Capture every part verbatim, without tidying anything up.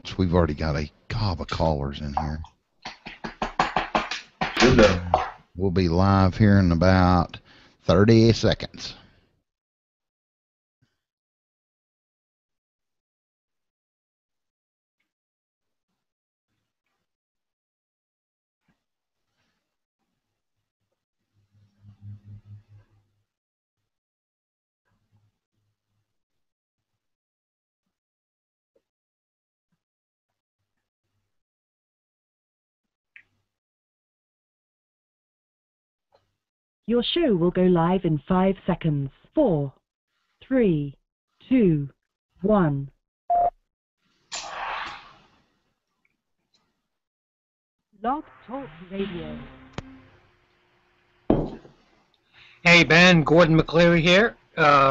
announce. We've already got a gob of callers in here. Good enough. We'll be live here in about thirty seconds. Your show will go live in five seconds. Four, three, two, one. Blog Talk Radio. Hey, Ben, Gordon McCleary here. Uh,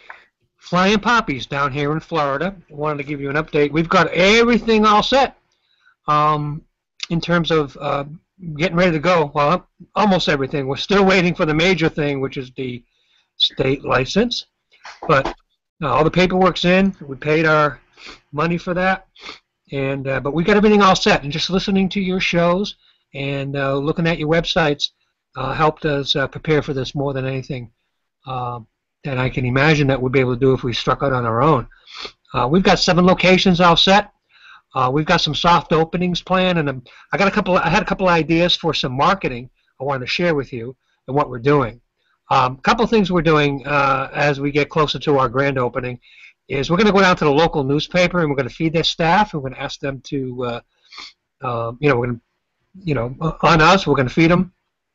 Flying Poppies down here in Florida. Wanted to give you an update. We've got everything all set um, in terms of uh, getting ready to go. Well, almost everything. We're still waiting for the major thing, which is the state license. But uh, all the paperwork's in. We paid our money for that. And uh, but we got everything all set. And just listening to your shows and uh, looking at your websites uh, helped us uh, prepare for this more than anything uh, that I can imagine that we'd be able to do if we struck out on our own. Uh, we've got seven locations all set. Uh, we've got some soft openings planned, and um, I got a couple. I had a couple ideas for some marketing I wanted to share with you and what we're doing. A um, couple of things we're doing uh, as we get closer to our grand opening is we're going to go down to the local newspaper and we're going to feed their staff. And we're going to ask them to, uh, uh, you know, we're going to, you know, on us. We're going to feed them,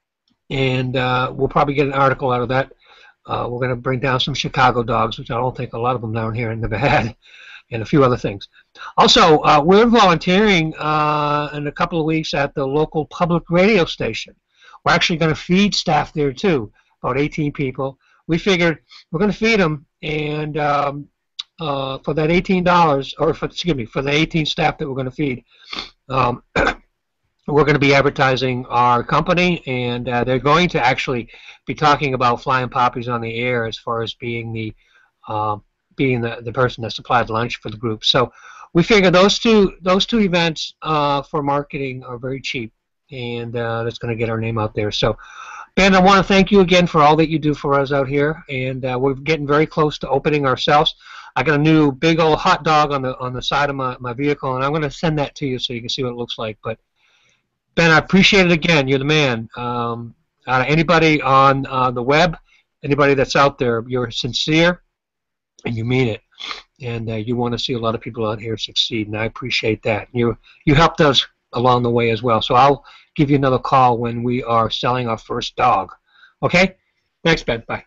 and uh, we'll probably get an article out of that. Uh, we're going to bring down some Chicago dogs, which I don't think a lot of them down here have never had, and a few other things. Also, uh, we're volunteering uh, in a couple of weeks at the local public radio station. We're actually going to feed staff there too, about eighteen people. We figured we're going to feed them, and um, uh, for that eighteen dollars, or for, excuse me, for the eighteen staff that we're going to feed, um, we're going to be advertising our company, and uh, they're going to actually be talking about Flying Poppies on the air as far as being the uh, being the, the person that supplied lunch for the group. So we figure those two those two events uh, for marketing are very cheap, and uh, that's going to get our name out there. So, Ben, I want to thank you again for all that you do for us out here, and uh, we're getting very close to opening ourselves. I got a new big old hot dog on the on the side of my, my vehicle, and I'm going to send that to you so you can see what it looks like. But Ben, I appreciate it again. You're the man. Um, uh, anybody on uh, the web, anybody that's out there, you're sincere and you mean it, and uh, you want to see a lot of people out here succeed, and I appreciate that. You you helped us along the way as well. So I'll give you another call when we are selling our first dog. Okay? Thanks, Ben. Bye.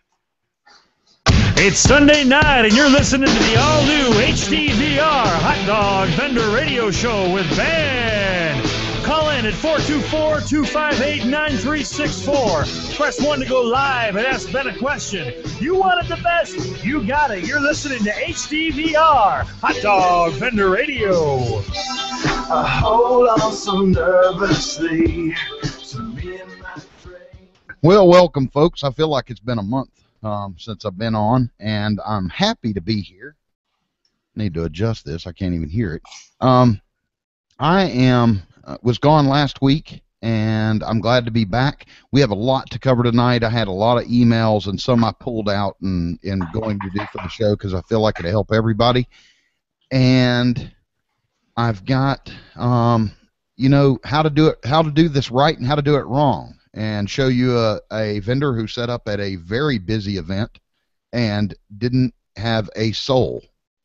It's Sunday night, and you're listening to the all-new H D V R Hot Dog Vendor Radio Show with Ben. Call in at four two four, two five eight, nine three six four. Press one to go live and ask Ben a question. You want it the best? You got it. You're listening to H D V R Hot Dog Vendor Radio. I hold on so nervously to me and my train. Well, welcome, folks. I feel like it's been a month um, since I've been on, and I'm happy to be here. Need to adjust this. I can't even hear it. Um, I am uh, was gone last week, and I'm glad to be back. We have a lot to cover tonight. I had a lot of emails, and some I pulled out and, and going to do for the show because I feel like it'll help everybody. And I've got, um, you know, how to do it, how to do this right and how to do it wrong, and show you a, a vendor who set up at a very busy event and didn't have a soul.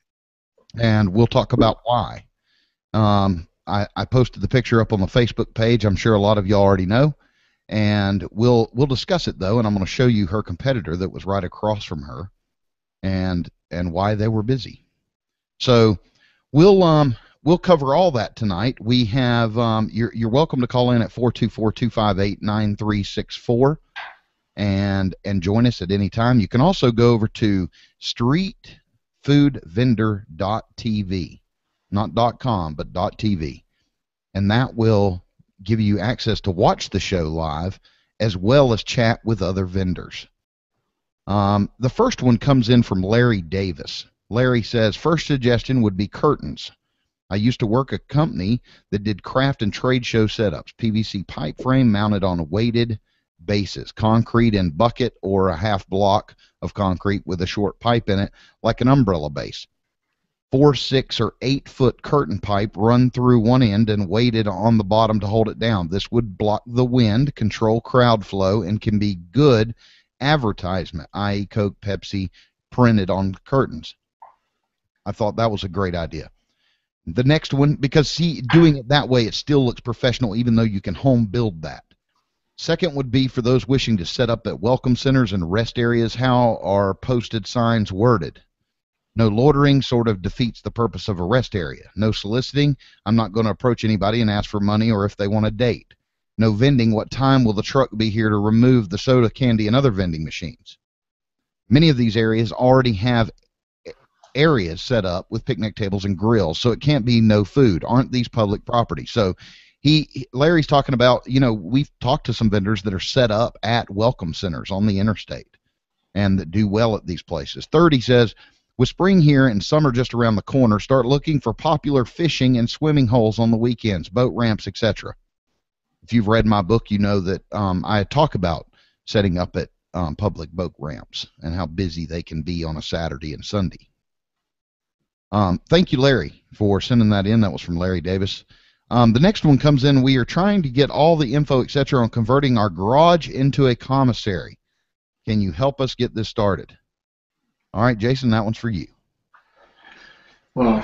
And we'll talk about why. Um, I, I posted the picture up on the Facebook page. I'm sure a lot of you already know, and we'll we'll discuss it though. And I'm going to show you her competitor that was right across from her, and and why they were busy. So we'll um. We'll cover all that tonight. We have um, you're you're welcome to call in at four two four, two five eight, nine three six four and and join us at any time. You can also go over to street food vendor dot t v, not .com but .tv, and that will give you access to watch the show live as well as chat with other vendors. Um, the first one comes in from Larry Davis. Larry says, first suggestion would be curtains. I used to work a company that did craft and trade show setups, P V C pipe frame mounted on weighted bases, concrete in bucket or a half block of concrete with a short pipe in it, like an umbrella base. Four, six, or eight foot curtain pipe run through one end and weighted on the bottom to hold it down. This would block the wind, control crowd flow, and can be good advertisement, that is. Coke, Pepsi, printed on curtains. I thought that was a great idea. The next one, because see, doing it that way, it still looks professional, even though you can home build that. Second would be for those wishing to set up at welcome centers and rest areas. How are posted signs worded? No loitering sort of defeats the purpose of a rest area. No soliciting. I'm not going to approach anybody and ask for money or if they want a date. No vending. What time will the truck be here to remove the soda, candy, and other vending machines? Many of these areas already have areas set up with picnic tables and grills, so it can't be no food. Aren't these public property? So he, Larry's talking about, you know, we've talked to some vendors that are set up at welcome centers on the interstate and that do well at these places. Third, he says, with spring here and summer just around the corner, start looking for popular fishing and swimming holes on the weekends, boat ramps, et cetera. If you've read my book, you know that um, I talk about setting up at um, public boat ramps and how busy they can be on a Saturday and Sunday. Um, thank you, Larry, for sending that in. That was from Larry Davis. Um, the next one comes in. We are trying to get all the info, et cetera, on converting our garage into a commissary. Can you help us get this started? All right, Jason, that one's for you. Well,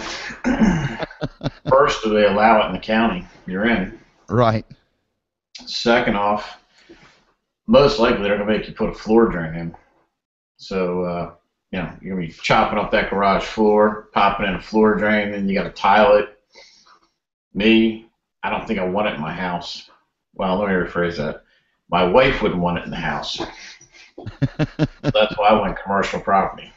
first, do they allow it in the county you're in? Right. Second off, most likely they're going to make you put a floor drain in. So, uh, you know, you're going to be chopping up that garage floor, popping in a floor drain, and you got to tile it. Me, I don't think I want it in my house. Well, let me rephrase that. My wife wouldn't want it in the house. That's why I went commercial property.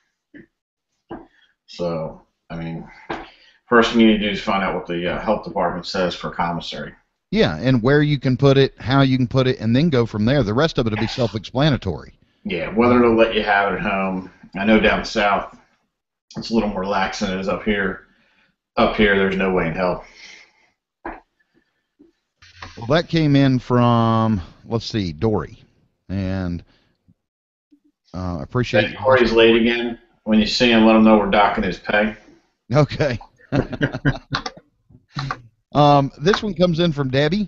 So, I mean, first thing you need to do is find out what the uh, health department says for commissary. Yeah, and where you can put it, how you can put it, and then go from there. The rest of it will be self-explanatory. Yeah, whether they'll let you have it at home. I know down south it's a little more lax than it is up here. Up here, there's no way in hell. Well, that came in from, let's see, Dory. And I uh, appreciate it. Dory's late again. When you see him, let him know we're docking his pay. Okay. um, this one comes in from Debbie.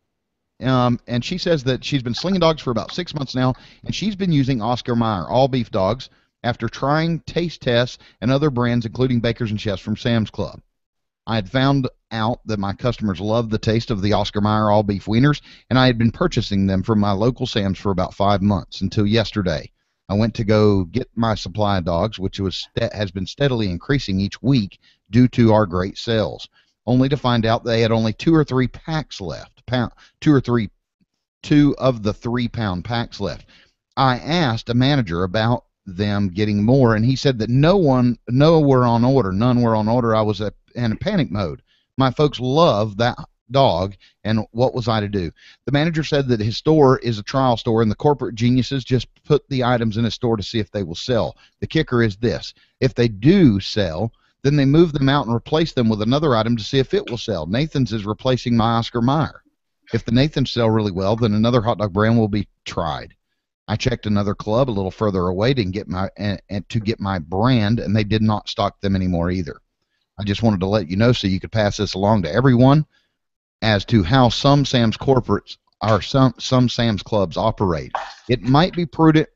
Um, and she says that she's been slinging dogs for about six months now, and she's been using Oscar Mayer all beef dogs after trying taste tests and other brands, including Bakers and Chefs from Sam's Club. I had found out that my customers loved the taste of the Oscar Mayer all beef wieners, and I had been purchasing them from my local Sam's for about five months until yesterday. I went to go get my supply of dogs, which was has been steadily increasing each week due to our great sales, only to find out they had only two or three packs left, pound, two or three, two of the three-pound packs left. I asked a manager about them getting more, and he said that no one, no were on order, none were on order. I was at, in a panic mode. My folks love that dog, and what was I to do? The manager said that his store is a trial store, and the corporate geniuses just put the items in his store to see if they will sell. The kicker is this: if they do sell, then they move them out and replace them with another item to see if it will sell. Nathan's is replacing my Oscar Mayer. If the Nathans sell really well, then another hot dog brand will be tried. I checked another club a little further away to get my and, and to get my brand, and they did not stock them anymore either. I just wanted to let you know so you could pass this along to everyone as to how some Sam's corporates or some some Sam's clubs operate. It might be prudent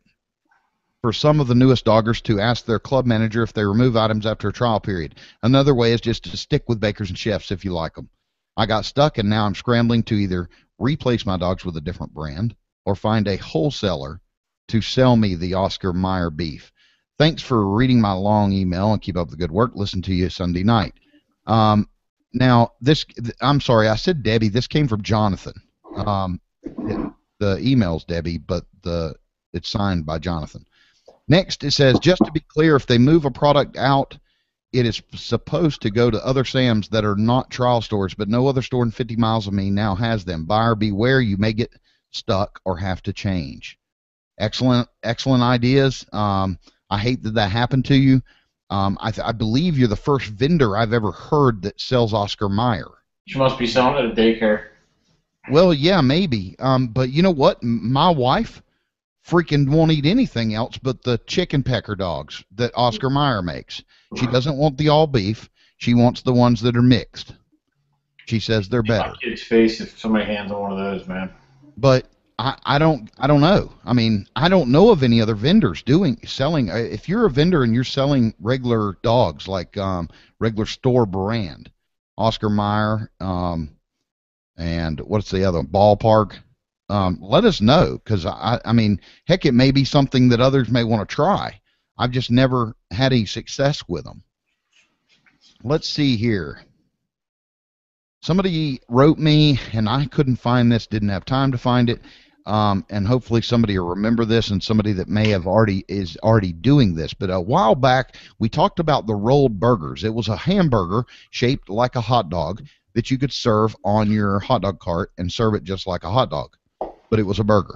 for some of the newest doggers to ask their club manager if they remove items after a trial period. Another way is just to stick with Bakers and Chefs if you like them. I got stuck, and now I'm scrambling to either replace my dogs with a different brand or find a wholesaler to sell me the Oscar Mayer beef. Thanks for reading my long email, and keep up the good work. Listen to you Sunday night. Um, now, this, I'm sorry, I said Debbie. This came from Jonathan. Um, it, the email's Debbie, but the it's signed by Jonathan. Next, it says, just to be clear, if they move a product out, it is supposed to go to other Sam's that are not trial stores, but no other store in fifty miles of me now has them. Buyer beware, you may get stuck or have to change. Excellent, excellent ideas. Um, I hate that that happened to you. Um, I, th- I believe you're the first vendor I've ever heard that sells Oscar Mayer. She must be selling it at a daycare. Well, yeah, maybe. Um, but you know what? M- my wife freaking won't eat anything else but the chicken pecker dogs that Oscar Mayer makes. She doesn't want the all beef. She wants the ones that are mixed. She says they're better. My kid's face if somebody hands on one of those, man. But I, I don't I don't know. I mean, I don't know of any other vendors doing selling. uh, If you're a vendor and you're selling regular dogs, like um, regular store brand, Oscar Mayer, um, and what's the other, Ballpark, um, let us know, because I, I mean, heck, it may be something that others may want to try. I've just never had any success with them. Let's see here. Somebody wrote me, and I couldn't find this, didn't have time to find it, um, and hopefully somebody will remember this, and somebody that may have already is already doing this. But a while back, we talked about the rolled burgers. It was a hamburger shaped like a hot dog that you could serve on your hot dog cart and serve it just like a hot dog, but it was a burger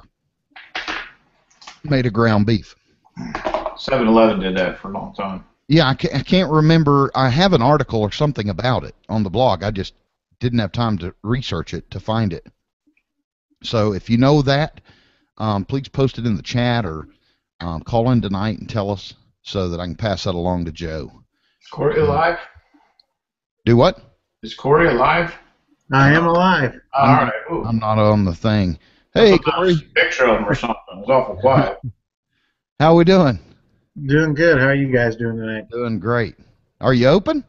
made of ground beef. seven eleven did that for a long time. Yeah, I can't, I can't remember. I have an article or something about it on the blog. I just didn't have time to research it to find it. So if you know that, um, please post it in the chat, or um, call in tonight and tell us so that I can pass that along to Joe. Is Corey alive? Do what? Is Corey alive? I am alive. All I'm, right. Ooh. I'm not on the thing. Hey, Corey. Picture of him or something. It was awful quiet. How we doing? Doing good. How are you guys doing tonight? Doing great. Are you open?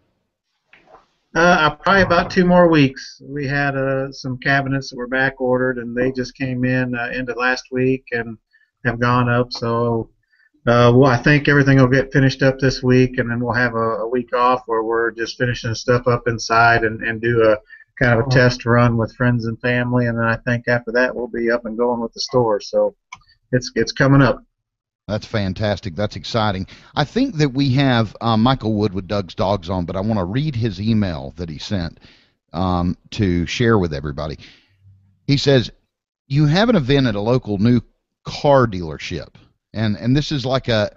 Uh, probably about two more weeks. We had uh, some cabinets that were back ordered, and they just came in uh, into last week and have gone up. So, uh, well, I think everything will get finished up this week, and then we'll have a, a week off where we're just finishing stuff up inside and, and do a kind of a test run with friends and family, and then I think after that we'll be up and going with the store. So, it's it's coming up. That's fantastic. That's exciting. I think that we have um, Michael Wood with Doug's Dogs on, but I want to read his email that he sent um, to share with everybody. He says, you have an event at a local new car dealership, and, and this is like a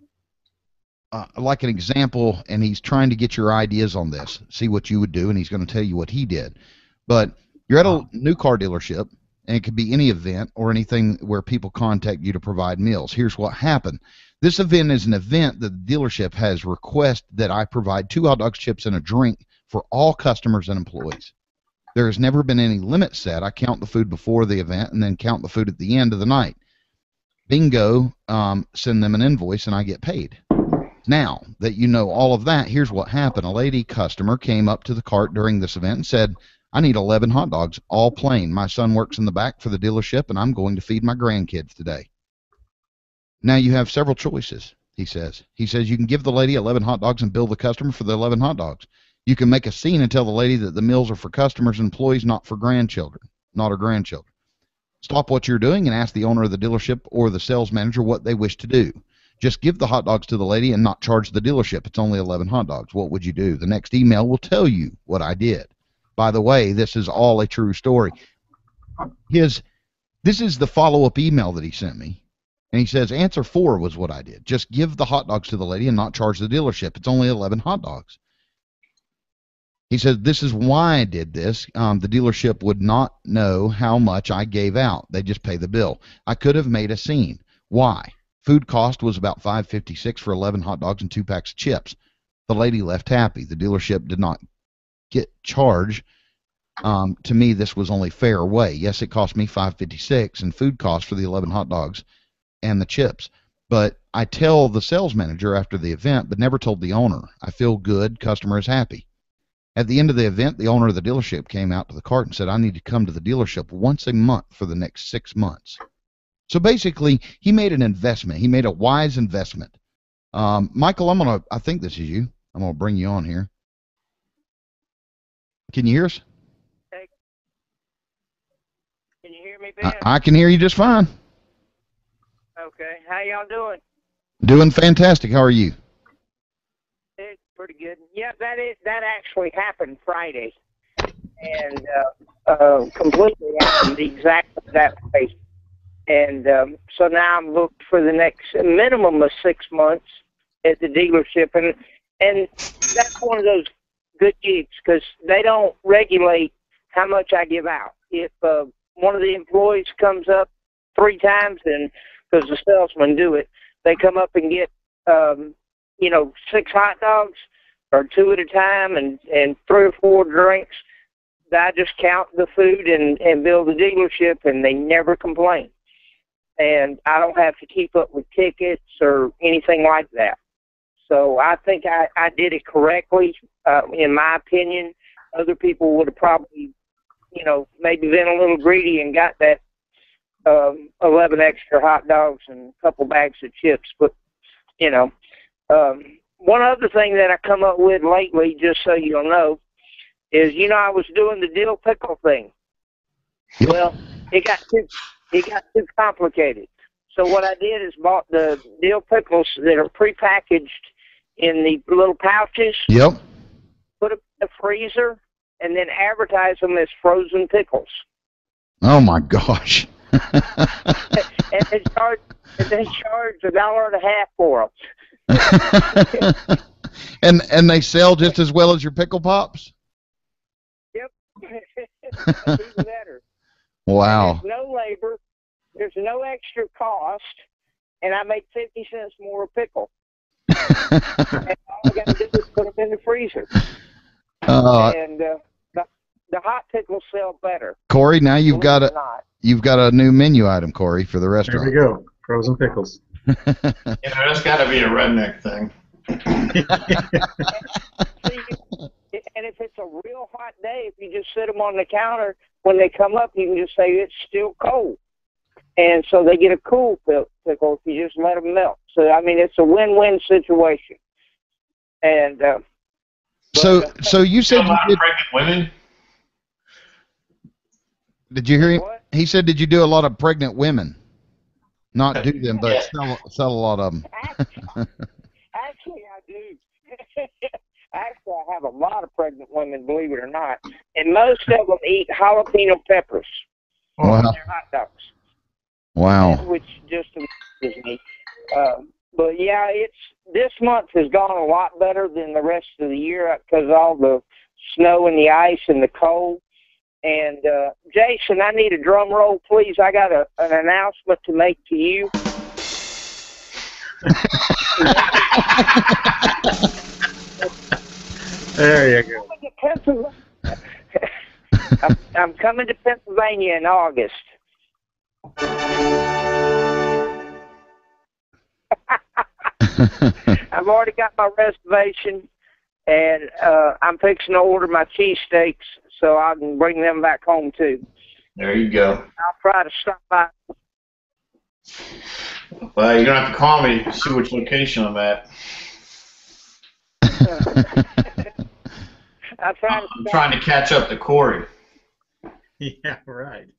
uh, like an example, and he's trying to get your ideas on this, see what you would do, and he's going to tell you what he did. But you're at a new car dealership, and it could be any event or anything where people contact you to provide meals. Here's what happened. This event is an event that the dealership has requested that I provide two hot dogs, chips, and a drink for all customers and employees. There has never been any limit set. I count the food before the event and then count the food at the end of the night. Bingo, um, send them an invoice, and I get paid. Now that you know all of that, here's what happened. A lady customer came up to the cart during this event and said, I need eleven hot dogs, all plain. My son works in the back for the dealership, and I'm going to feed my grandkids today. Now you have several choices, he says. He says you can give the lady eleven hot dogs and bill the customer for the eleven hot dogs. You can make a scene and tell the lady that the meals are for customers and employees, not for grandchildren, not her grandchildren. Stop what you're doing and ask the owner of the dealership or the sales manager what they wish to do. Just give the hot dogs to the lady and not charge the dealership. It's only eleven hot dogs. What would you do? The next email will tell you what I did. By the way, this is all a true story. His, this is the follow-up email that he sent me. And he says, answer four was what I did. Just give the hot dogs to the lady and not charge the dealership. It's only eleven hot dogs. He says, this is why I did this. Um, the dealership would not know how much I gave out. They just pay the bill. I could have made a scene. Why? Food cost was about five fifty-six for eleven hot dogs and two packs of chips. The lady left happy. The dealership did not get charged. Um, to me, this was only fair way. Yes, it cost me five fifty-six in food costs for the eleven hot dogs and the chips. But I tell the sales manager after the event, but never told the owner. I feel good. Customer is happy. At the end of the event, the owner of the dealership came out to the cart and said, I need to come to the dealership once a month for the next six months. So basically, he made an investment. He made a wise investment. Um, Michael, I'm going to, I think this is you. I'm going to bring you on here. Can you hear us? Hey. Can you hear me, Ben? I, I can hear you just fine. Okay. How y'all doing? Doing fantastic. How are you? It's pretty good. Yeah, that is that actually happened Friday, and uh, uh, completely happened exactly that way. And um, so now I'm booked for the next minimum of six months, at the dealership, and and that's one of those good gigs because they don't regulate how much I give out. If uh, one of the employees comes up three times, and because the salesmen do it, they come up and get um, you know six hot dogs or two at a time, and and three or four drinks. I just count the food and and bill the dealership, and they never complain. And I don't have to keep up with tickets or anything like that. So I think I, I did it correctly, uh, in my opinion. Other people would have probably, you know, maybe been a little greedy and got that um, eleven extra hot dogs and a couple bags of chips. But, you know, um, one other thing that I come up with lately, just so you'll know, is, you know, I was doing the dill pickle thing. Yep. Well, it got too it got too complicated. So what I did is bought the dill pickles that are prepackaged in the little pouches. Yep. Put them in the freezer, and then advertise them as frozen pickles. Oh my gosh. and they charge and they charge a dollar and a half for them. and and they sell just as well as your pickle pops? Yep. Even better. Wow. There's no labor, there's no extra cost, and I make fifty cents more a pickle. And all I got to do is put them in the freezer. Uh, and uh, the, the hot pickles sell better. Corey, now you've Believe got it a or not. you've got a new menu item, Corey, for the There restaurant. we go. Frozen pickles. You know, that's got to be a redneck thing. See, and if it's a real hot day, if you just sit them on the counter, when they come up, you can just say it's still cold. And so they get a cool pickle if you just let them melt. So, I mean, it's a win-win situation. And uh, So but, uh, so you You said know, a you lot of did, pregnant women. did you hear him? what? He said, did you do a lot of pregnant women? Not do them, but Yeah. sell, sell a lot of them. Actually, I do. Actually, I have a lot of pregnant women, believe it or not. And most of them eat jalapeno peppers Wow. on their hot dogs. Wow. Which just amuses me. Um, but yeah, it's this month has gone a lot better than the rest of the year because of all the snow and the ice and the cold. And uh, Jason, I need a drum roll, please. I got a, an announcement to make to you. There you go. I'm coming to Pennsylvania. I'm, I'm coming to Pennsylvania in August. I've already got my reservation, and uh, I'm fixing to order my cheesesteaks so I can bring them back home, too. There you go. I'll try to stop by. Well, you're going to have to call me to see which location I'm at. I'll try to I'm stop. trying to catch up to Corey. Yeah, right.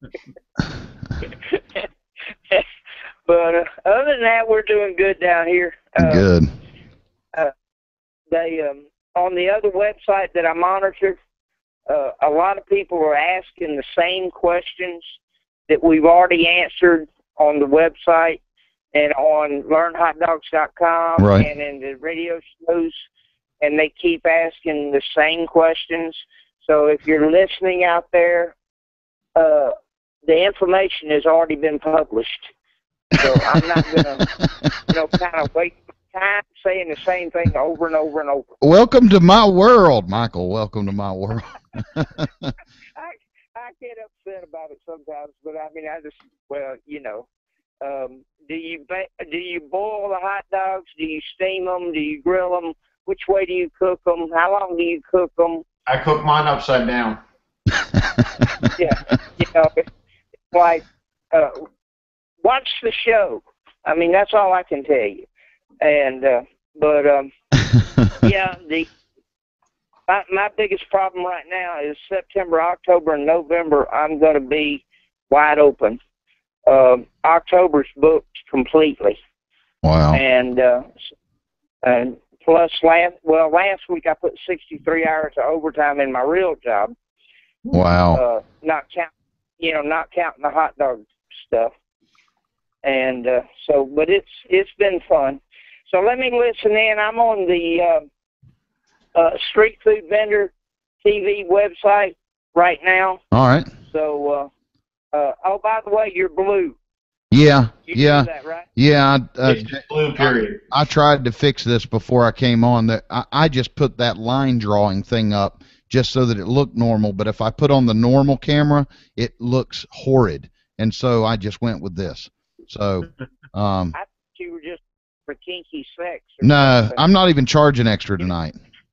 But uh, other than that, we're doing good down here. Uh, Good. Uh, they um, on the other website that I monitor, uh, a lot of people are asking the same questions that we've already answered on the website and on learn hot dogs dot com Right. and in the radio shows, and they keep asking the same questions. So if you're listening out there, uh, the information has already been published. So I'm not going to, you know, kind of waste my time saying the same thing over and over and over. Welcome to my world, Michael. Welcome to my world. I I get upset about it sometimes, but I mean, I just, well, you know, um, do you ba- do you boil the hot dogs? Do you steam them? Do you grill them? Which way do you cook them? How long do you cook them? I cook mine upside down. Yeah, you know, it's like, uh, watch the show. I mean, that's all I can tell you. And, uh, but, um, yeah, the my, my biggest problem right now is September, October, and November, I'm going to be wide open. Um, October's booked completely. Wow. And, uh, and plus, last, well, last week I put sixty-three hours of overtime in my real job. Wow. Uh, not count, you know, not counting the hot dog stuff. And uh, so, but it's it's been fun. So let me listen in. I'm on the uh, uh, Street Food Vendor T V website right now. All right. So, uh, uh, oh, by the way, you're blue. Yeah, You yeah, knew that, right? yeah. Uh, It's just blue, period. I tried to fix this before I came on. That I, I just put that line drawing thing up just so that it looked normal. But if I put on the normal camera, it looks horrid, and so I just went with this. So, um, I thought you were just for kinky sex. or no, something. I'm not even charging extra tonight.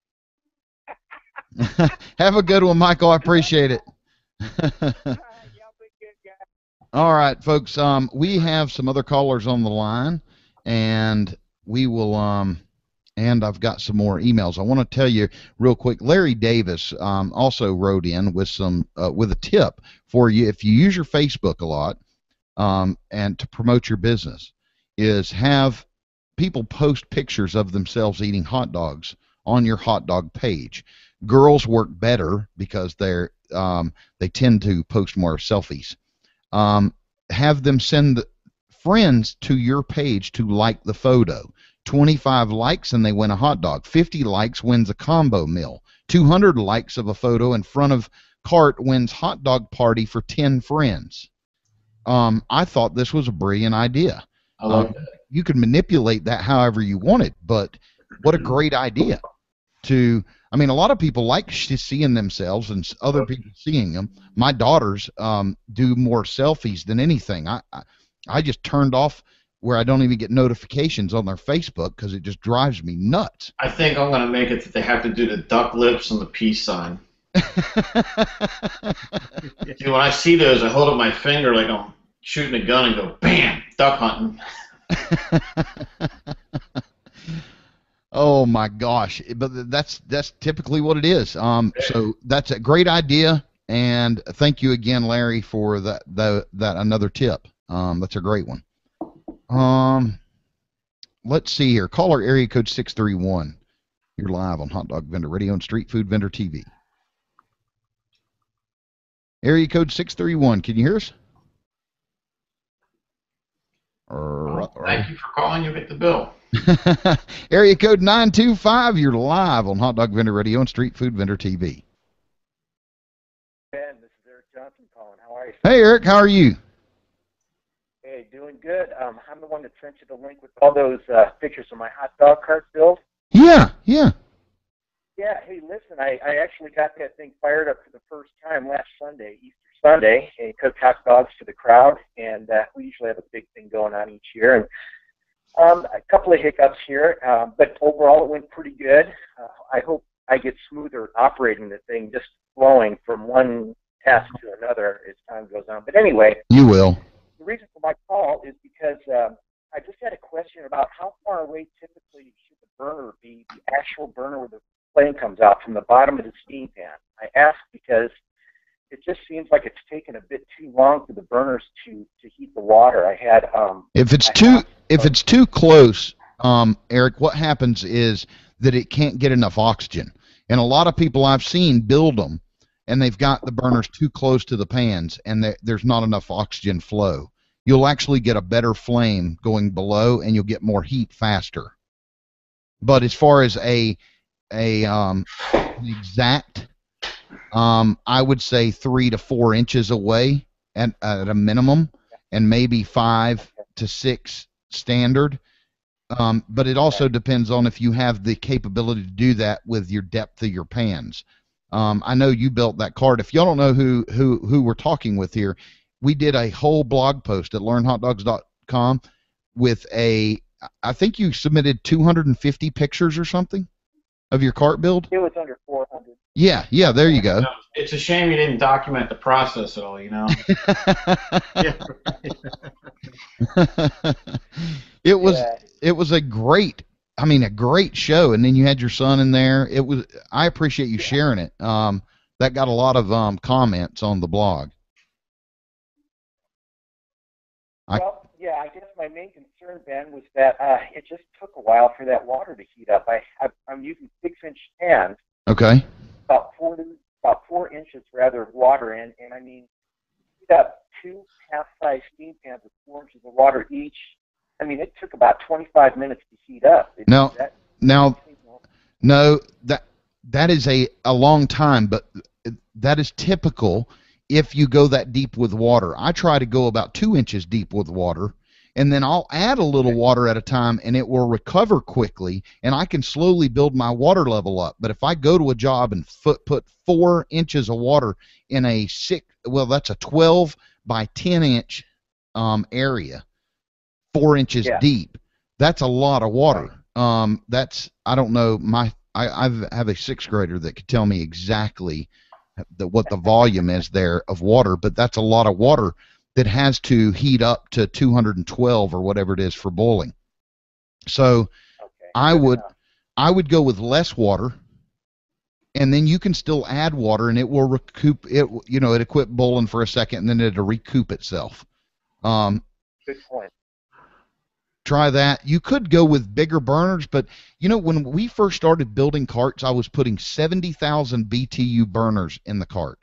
Have a good one, Michael. I appreciate it. Y'all be good guys. All right, folks. Um, we have some other callers on the line, and we will. Um, and I've got some more emails. I want to tell you real quick. Larry Davis um, also wrote in with some uh, with a tip for you if you use your Facebook a lot, um, and to promote your business, is have people post pictures of themselves eating hot dogs on your hot dog page. Girls work better because they're um, they tend to post more selfies. Um, have them send friends to your page to like the photo. twenty-five likes and they win a hot dog. fifty likes wins a combo meal. two hundred likes of a photo in front of cart wins hot dog party for ten friends. Um, I thought this was a brilliant idea. I like Um, that. you could manipulate that however you wanted, but what a great idea to, I mean, a lot of people like sh- seeing themselves and s- other people seeing them. My daughters um, do more selfies than anything. I, I, I just turned off where I don't even get notifications on their Facebook because it just drives me nuts. I think I'm going to make it that they have to do the duck lips and the peace sign. See, when I see those, I hold up my finger like I'm shooting a gun and go, bam, duck hunting. Oh my gosh! But that's that's typically what it is. Um, so that's a great idea, and thank you again, Larry, for that that, that another tip. Um, that's a great one. Um, let's see here. Caller area code six three one. You're live on Hot Dog Vendor Radio and Street Food Vendor T V. Area code six three one. Can you hear us? Well, thank you for calling. You'll get the bill. Area code nine two five. You're live on Hot Dog Vendor Radio and Street Food Vendor T V. Ben, this is Eric Johnson calling. How are you? Hey, Eric. How are you? Hey, doing good. Um, I'm the one that sent you the link with all those uh, pictures of my hot dog cart build. Yeah, yeah. Yeah, hey, listen, I, I actually got that thing fired up for the first time last Sunday, Easter Sunday, and cooked hot dogs for the crowd, and uh, we usually have a big thing going on each year. And um, a couple of hiccups here, uh, but overall it went pretty good. Uh, I hope I get smoother operating the thing, just flowing from one task to another as time goes on. But anyway, You will. the reason for my call is because um, I just had a question about how far away typically should the burner be, the actual burner where the flame comes out from the bottom of the steam pan. I ask because it just seems like it's taken a bit too long for the burners to, to heat the water. I had um. If it's I too have- if it's too close, um, Eric, what happens is that it can't get enough oxygen. And a lot of people I've seen build them, and they've got the burners too close to the pans, and there- there's not enough oxygen flow. You'll actually get a better flame going below, and you'll get more heat faster. But as far as a a um, exact, um, I would say three to four inches away at, at a minimum, and maybe five to six standard. Um, but it also depends on if you have the capability to do that with your depth of your pans. Um, I know you built that card. If y'all don't know who who who we're talking with here, we did a whole blog post at learn hot dogs dot com with a, I think you submitted two hundred fifty pictures or something of your cart build. It was under four hundred. Yeah, yeah, there you go. It's a shame you didn't document the process at all, you know? It was Yeah. it was a great, I mean, a great show, and then you had your son in there. It was. I appreciate you sharing it. Um, that got a lot of um comments on the blog. I- Well, yeah, I guess my main concern, Ben, was that uh, it just took a while for that water to heat up. I, I I'm using six-inch pans, Okay. about four to, about four inches rather of water in, and I mean, heat up two half-size steam pans with four inches of water each. I mean, it took about twenty-five minutes to heat up. It, No, that, now, no, that that is a, a long time, but that is typical if you go that deep with water. I try to go about two inches deep with water, and then I'll add a little water at a time, and it will recover quickly, and I can slowly build my water level up. But if I go to a job and foot, put four inches of water in a six, well, that's a twelve by ten inch um, area, four inches Yeah. deep, that's a lot of water. Um, that's, I don't know, my I I've, have a sixth grader that could tell me exactly the, what the volume is there of water, but that's a lot of water that has to heat up to two hundred twelve or whatever it is for boiling. So okay. I Good would enough. I would go with less water, and then you can still add water, and it will recoup it. You know, it'll quit boiling for a second, and then it'll recoup itself. Um, Good point. try that. You could go with bigger burners, but you know, when we first started building carts, I was putting seventy thousand B T U burners in the cart,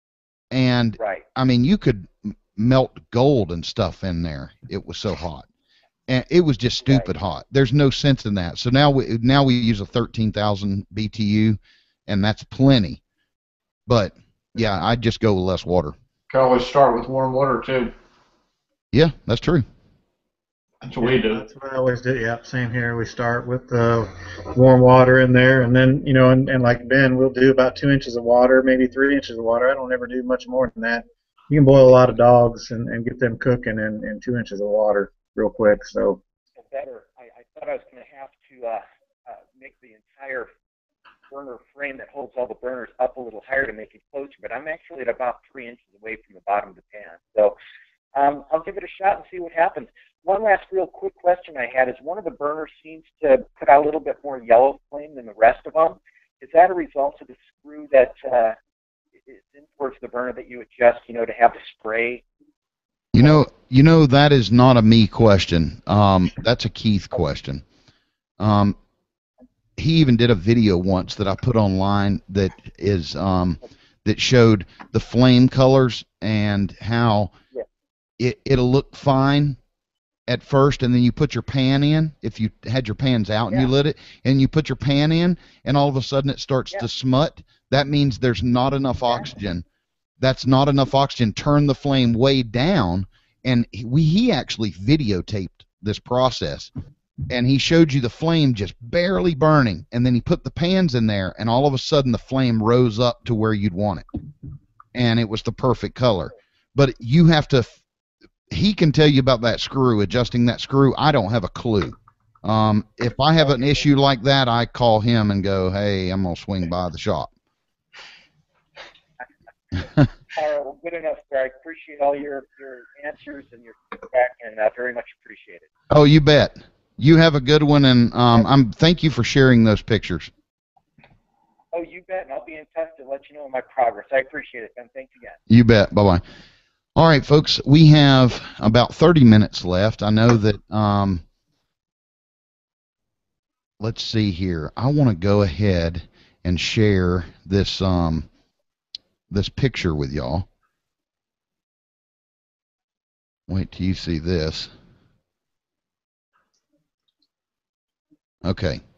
and Right. I mean, you could m- melt gold and stuff in there. It was so hot, and it was just stupid Right. hot. There's no sense in that. So now we now we use a thirteen thousand B T U, and that's plenty. But yeah, I'd just go with less water. Can always start with warm water too. Yeah, that's true. That's what we do. That's what I always do. Yeah, same here. We start with uh, warm water in there, and then, you know, and, and like Ben, we'll do about two inches of water, maybe three inches of water. I don't ever do much more than that. You can boil a lot of dogs and, and get them cooking in, in two inches of water real quick. So Better. I, I thought I was going to have to uh, uh, make the entire burner frame that holds all the burners up a little higher to make it closer, but I'm actually at about three inches away from the bottom of the pan. So um, I'll give it a shot and see what happens. One last real quick question I had is one of the burners seems to put out a little bit more yellow flame than the rest of them. Is that a result of the screw that uh, is in towards the burner that you adjust, you know, to have the spray? You know, you know that is not a me question. Um, that's a Keith question. Um, he even did a video once that I put online that is um, that showed the flame colors and how Yeah. it it'll look fine at first, and then you put your pan in. If you had your pans out and you Yeah. lit it, and you put your pan in, and all of a sudden it starts Yeah. to smut, that means there's not enough oxygen. That's not enough oxygen. Turn the flame way down, and he, we, he actually videotaped this process, and he showed you the flame just barely burning, and then he put the pans in there, and all of a sudden the flame rose up to where you'd want it, and it was the perfect color. But you have to, he can tell you about that screw, adjusting that screw. I don't have a clue. Um, if I have an issue like that, I call him and go, hey, I'm going to swing by the shop. All right, well, good enough, sir. I appreciate all your, your answers and your feedback, and uh, very much appreciate it. Oh, you bet. You have a good one, and um, I'm thank you for sharing those pictures. Oh, you bet, and I'll be in touch to let you know my progress. I appreciate it, Ben. Thanks again. You bet. Bye-bye. All right, folks, we have about thirty minutes left. I know that, um, let's see here. I want to go ahead and share this, um, this picture with y'all. Wait till you see this. Okay.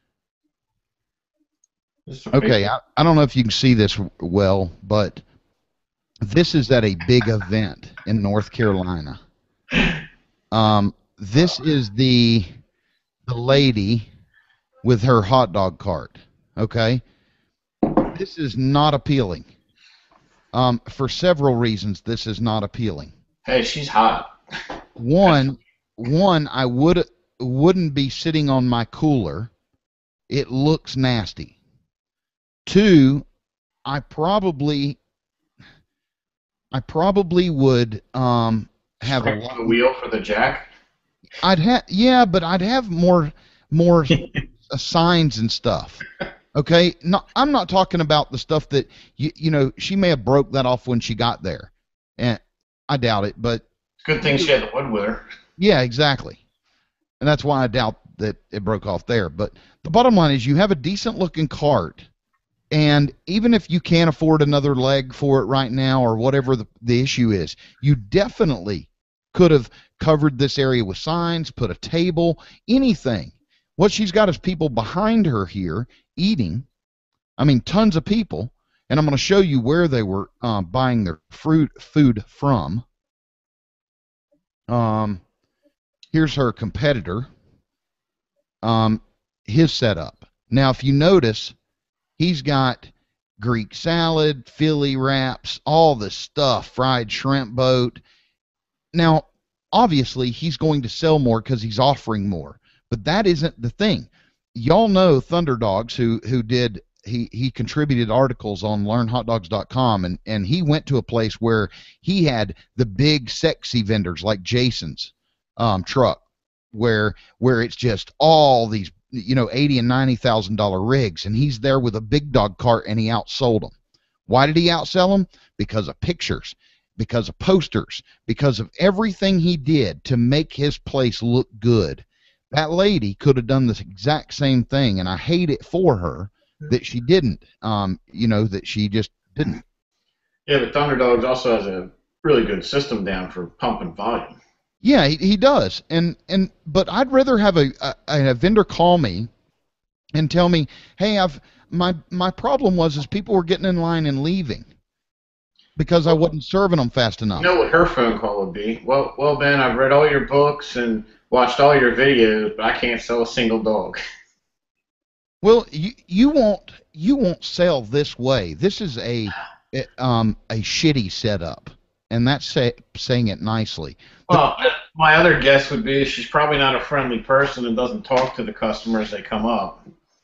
Okay, I, I don't know if you can see this well, but this is at a big event in North Carolina. Um, this is the the lady with her hot dog cart. Okay, this is not appealing. Um, for several reasons, this is not appealing. Hey, she's hot. One, one, I would wouldn't be sitting on my cooler. It looks nasty. Two, I probably, I probably would um have a Strike lot. the wheel for the jack. I'd have, yeah, but I'd have more, more uh, signs and stuff. Okay, no, I'm not talking about the stuff that you, you know, she may have broke that off when she got there, and I doubt it. But Good thing she had the wood with her. yeah, exactly, and that's why I doubt that it broke off there. But the bottom line is, you have a decent looking cart. And even if you can't afford another leg for it right now or whatever the, the issue is, you definitely could have covered this area with signs, put a table, anything. What she's got is people behind her here eating. I mean, tons of people. And I'm going to show you where they were uh, buying their fruit food from. Um, here's her competitor. Um, his setup. Now, if you notice, he's got Greek salad, Philly wraps, all this stuff, fried shrimp boat. Now, obviously, he's going to sell more because he's offering more. But that isn't the thing. Y'all know Thunderdogs, who who did he he contributed articles on learn hot dogs dot com, and and he went to a place where he had the big sexy vendors like Jason's um, truck, where where it's just all these, you know, eighty and ninety thousand dollar rigs, and he's there with a big dog cart, and he outsold them. Why did he outsell them? Because of pictures, because of posters, because of everything he did to make his place look good. That lady could have done this exact same thing, and I hate it for her that she didn't. Um, you know, that she just didn't. Yeah, but Thunderdogs also has a really good system down for pumping volume. Yeah, he, he does, and and but I'd rather have a, a a vendor call me and tell me, hey, I've my my problem was is people were getting in line and leaving because I wasn't serving them fast enough. You know what her phone call would be? Well, well, Ben, I've read all your books and watched all your videos, but I can't sell a single dog. Well, you you won't you won't sell this way. This is a um a shitty setup, and that's say, saying it nicely. Well, my other guess would be she's probably not a friendly person and doesn't talk to the customers as they come up.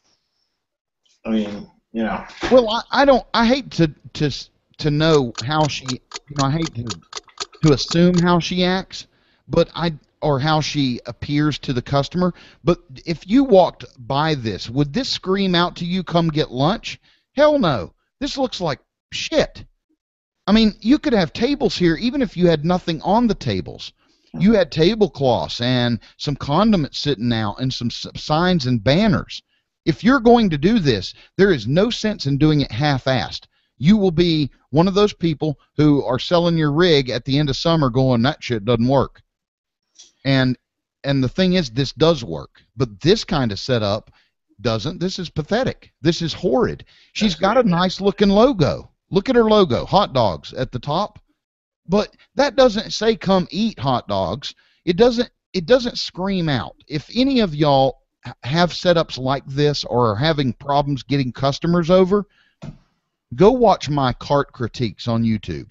I mean, you know. Well, I, I don't. I hate to to to know how she. You know, I hate to to assume how she acts, but I or how she appears to the customer. But if you walked by this, would this scream out to you, "Come get lunch"? Hell no. This looks like shit. I mean, you could have tables here even if you had nothing on the tables. You had tablecloths and some condiments sitting out and some signs and banners. If you're going to do this, there is no sense in doing it half-assed. You will be one of those people who are selling your rig at the end of summer going, that shit doesn't work. And and the thing is, this does work. But this kind of setup doesn't. This is pathetic. This is horrid. She's got a nice-looking logo. Look at her logo, hot dogs at the top. But that doesn't say come eat hot dogs. It doesn't it doesn't scream out. If any of y'all have setups like this or are having problems getting customers over, go watch my cart critiques on YouTube.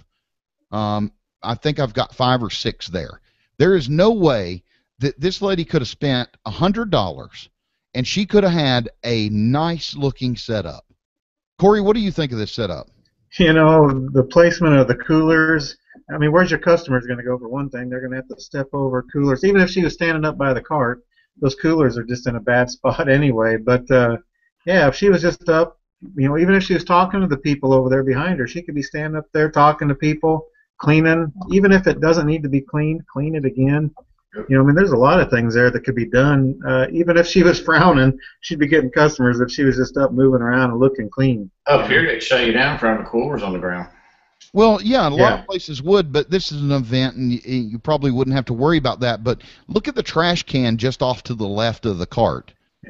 Um, I think I've got five or six there. There is no way that this lady could have spent a hundred dollars and she could have had a nice looking setup. Corey, what do you think of this setup? You know, the placement of the coolers. I mean, where's your customers going to go? For one thing, they're going to have to step over coolers. Even if she was standing up by the cart, those coolers are just in a bad spot anyway. But, uh, yeah, if she was just up, you know, even if she was talking to the people over there behind her, she could be standing up there talking to people, cleaning. Even if it doesn't need to be cleaned, clean it again. You know, I mean, there's a lot of things there that could be done. Uh, even if she was frowning, she'd be getting customers if she was just up moving around and looking clean. Up here, they shut you down for having coolers on the ground. Well, yeah, a lot Yeah. of places would, but this is an event, and you, you probably wouldn't have to worry about that. But look at the trash can just off to the left of the cart.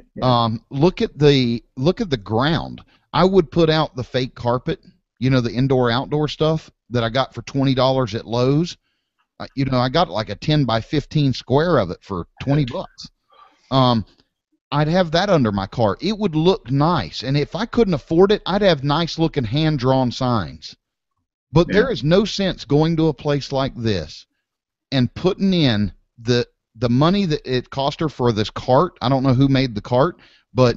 Um, look at the look at the ground. I would put out the fake carpet, you know, the indoor-outdoor stuff that I got for twenty dollars at Lowe's. Uh, you know, I got like a ten by fifteen square of it for twenty bucks. Um, I'd have that under my cart. It would look nice, and if I couldn't afford it, I'd have nice-looking hand-drawn signs. But Yeah. there is no sense going to a place like this and putting in the the money that it cost her for this cart. I don't know who made the cart, but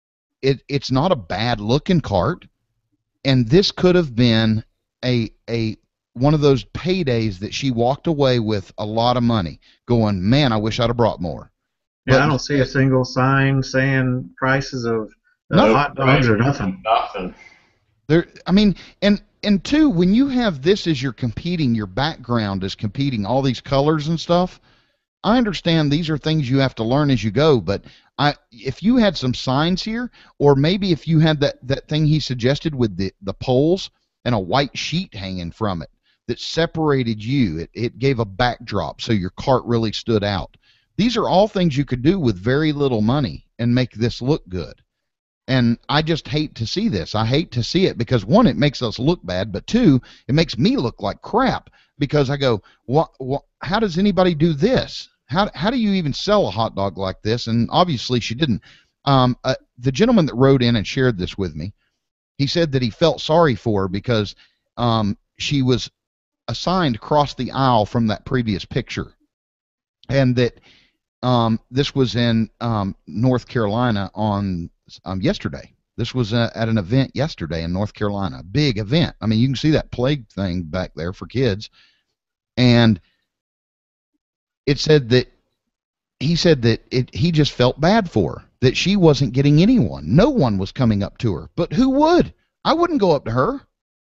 it it's not a bad-looking cart, and this could have been a a one of those paydays that she walked away with a lot of money, going, man, I wish I'd have brought more. Yeah, But- I don't see a single sign saying prices of uh, No. hot dogs or nothing. Nothing. There, I mean, and and two, when you have this as your competing, your background is competing, all these colors and stuff. I understand these are things you have to learn as you go, but I, if you had some signs here, or maybe if you had that that thing he suggested with the the poles and a white sheet hanging from it, that separated you. It, it gave a backdrop so your cart really stood out. These are all things you could do with very little money and make this look good. And I just hate to see this. I hate to see it because, one, it makes us look bad, but two, it makes me look like crap because I go, what, what, how does anybody do this? How, how do you even sell a hot dog like this? And obviously she didn't. Um, uh, the gentleman that wrote in and shared this with me, he said that he felt sorry for her because um, she was assigned across the aisle from that previous picture, and that um, this was in um, North Carolina on um, yesterday. This was uh, at an event yesterday in North Carolina, a big event. I mean, you can see that plague thing back there for kids. And it said that he said that it, he just felt bad for her, that she wasn't getting anyone. No one was coming up to her. But who would? I wouldn't go up to her.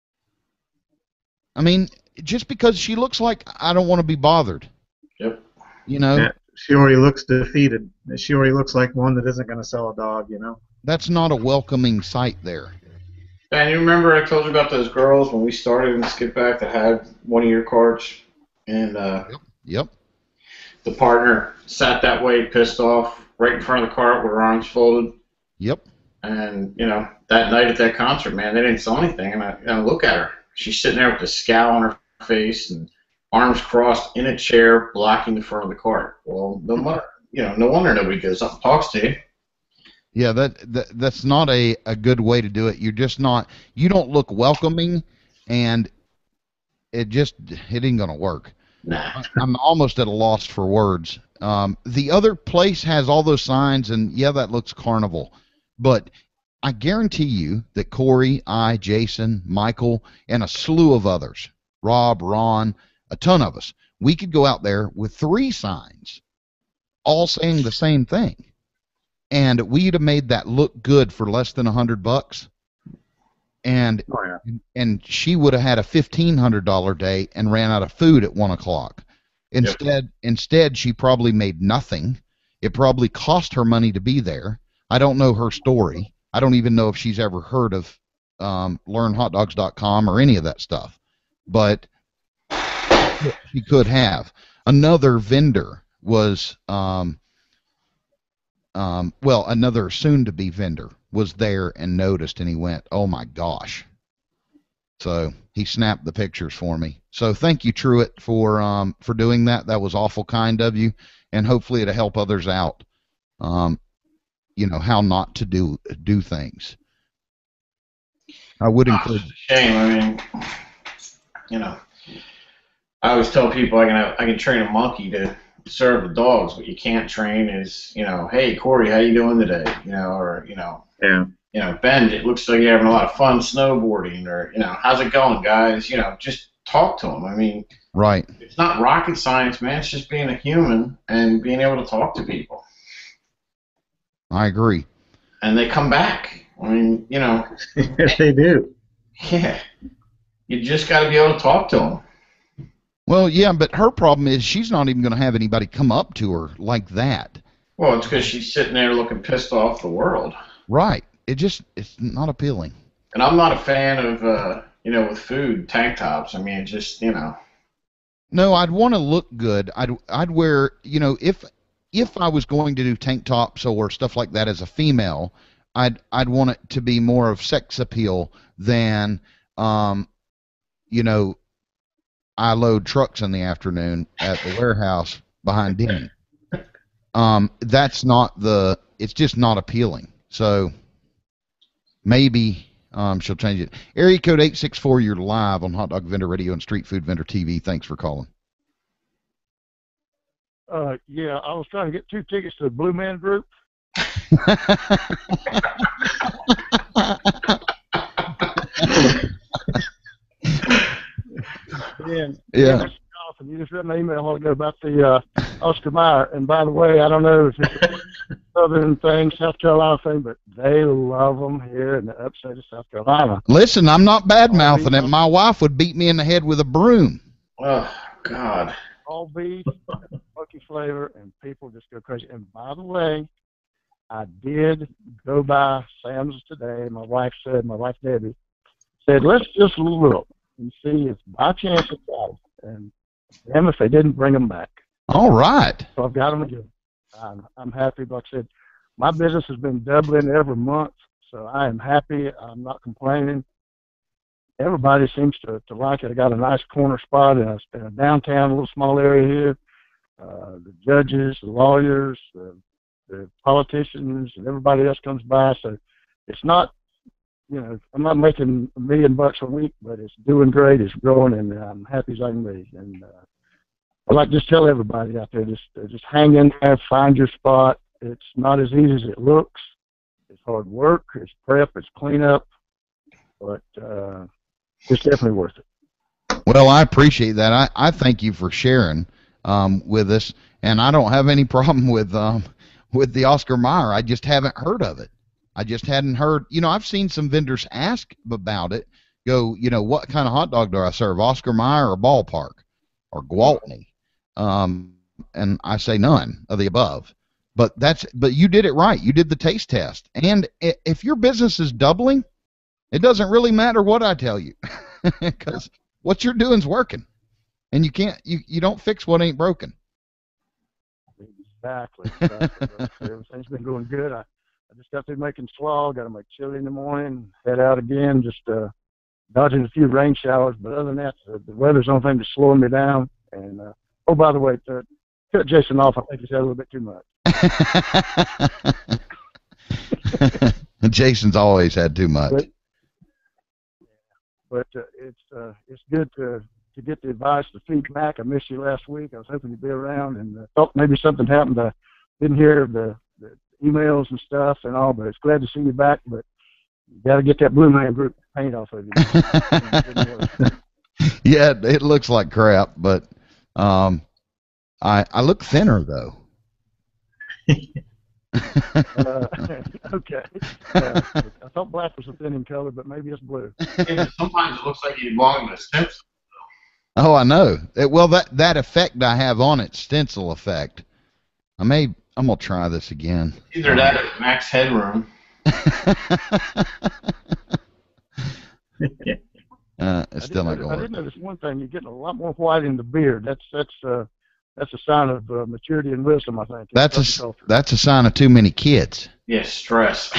I mean, just because she looks like I don't want to be bothered. Yep. You know? Yeah, she already looks defeated. She already looks like one that isn't going to sell a dog, you know? That's not a welcoming sight there. And you remember I told you about those girls when we started in Skip Back that had one of your carts? And uh, Yep. Yep. the partner sat that way, pissed off, right in front of the cart with her arms folded. Yep. And, you know, that night at that concert, man, they didn't sell anything. And I, you know, look at her. She's sitting there with a scowl on her face and arms crossed in a chair, blocking the front of the cart. Well, no wonder, you know, no wonder nobody goes up and talks to you. Yeah, that, that that's not a, a good way to do it. You're just not, you don't look welcoming, and it just, it ain't going to work. Nah. I'm almost at a loss for words. Um, the other place has all those signs, and yeah, that looks carnival. But I guarantee you that Corey, I, Jason, Michael, and a slew of others, Rob, Ron, a ton of us, we could go out there with three signs, all saying the same thing. And we'd have made that look good for less than a hundred bucks. And Oh, yeah. and she would have had a fifteen hundred dollar day and ran out of food at one o'clock. Instead, yep. instead she probably made nothing. It probably cost her money to be there. I don't know her story. I don't even know if she's ever heard of um, learn hot dogs dot com or any of that stuff. But she could have. Another vendor was, um, um, well, another soon-to-be vendor was there and noticed, and he went, oh, my gosh. So he snapped the pictures for me. So thank you, Truett, for um, for doing that. That was awful kind of you, and hopefully it'll help others out. Um, you know, how not to do do things. I would encourage. Oh, shame. I mean, you know, I always tell people I can have, I can train a monkey to serve the dogs. What you can't train is, you know, hey Corey, how you doing today? You know, or you know, yeah, you know, Ben, it looks like you're having a lot of fun snowboarding, or you know, how's it going, guys? You know, just talk to them. I mean, right. It's not rocket science, man. It's just being a human and being able to talk to people. I agree. And they come back. I mean, you know. Yes, they do. Yeah. You just got to be able to talk to them. Well, yeah, but her problem is she's not even going to have anybody come up to her like that. Well, it's because she's sitting there looking pissed off the world. Right. It just, it's not appealing. And I'm not a fan of, uh, you know, with food, tank tops. I mean, just, you know. No, I'd want to look good. I'd, I'd wear, you know, if... If I was going to do tank tops or stuff like that as a female, I'd I'd want it to be more of sex appeal than, um, you know, I load trucks in the afternoon at the warehouse behind Denny. Um, that's not the. It's just not appealing. So maybe um, she'll change it. Area code eight six four. You're live on Hot Dog Vendor Radio and Street Food Vendor T V. Thanks for calling. Uh, yeah, I was trying to get two tickets to the Blue Man Group. and, yeah. And you just read an email a while ago about the uh, Oscar Mayer. And by the way, I don't know if it's a southern thing, South Carolina thing, but they love them here in the upstate of South Carolina. Listen, I'm not bad-mouthing it. My wife would beat me in the head with a broom. Oh, God. All beef, smoky flavor, and people just go crazy. And by the way, I did go by Sam's today. My wife said, my wife Debbie said, let's just look. and see if by chance it's out. And damn if they didn't bring them back. All right. So I've got them again. I'm, I'm happy. Like I said, my business has been doubling every month, so I am happy. I'm not complaining. Everybody seems to, to like it. I got a nice corner spot in a, in a downtown, little small area here. Uh, the judges, the lawyers, the, the politicians, and everybody else comes by. So it's not, you know, I'm not making a million bucks a week, but it's doing great. It's growing, and I'm happy as I can be. And uh, I like to just tell everybody out there, just uh, just hang in there, find your spot. It's not as easy as it looks. It's hard work. It's prep. It's cleanup. But uh, it's definitely worth it. Well, I appreciate that. I, I thank you for sharing um, with us, and I don't have any problem with um, with the Oscar Mayer. I just haven't heard of it. I just hadn't heard. You know, I've seen some vendors ask about it. Go, you know, what kind of hot dog do I serve, Oscar Mayer or Ballpark or Gwaltney? Um, and I say none of the above. But that's. But you did it right. You did the taste test. And if your business is doubling, it doesn't really matter what I tell you, because what you're doing is working, and you can't. You you don't fix what ain't broken. Exactly. exactly. Everything's been going good. I, I just got through making slaw. Got to make chili in the morning. Head out again. Just uh, dodging a few rain showers. But other than that, the, the weather's the only thing that's slowing me down. And uh, oh, by the way, uh, cut Jason off. I think he's had a little bit too much. Jason's always had too much. But, but uh, it's uh, it's good to to get the advice, the feedback. I missed you last week. I was hoping you'd be around, and uh, thought maybe something happened. I didn't hear the, the emails and stuff and all, but it's glad to see you back. But you got to get that Blue Man Group paint off of you. Yeah, it looks like crap, but um, I I look thinner though. uh, okay. Uh, I thought black was a thinning color, but maybe it's blue. Yeah, sometimes it looks like you belong in a stencil. Oh, I know. It, well, that that effect I have on it, stencil effect. I may. I'm gonna try this again. Either that or max headroom. uh, it's still not notice, going. I did notice one thing. You're getting a lot more white in the beard. That's that's uh, that's a sign of uh, maturity and wisdom, I think. That's a that's a sign of too many kids. Yeah, stress.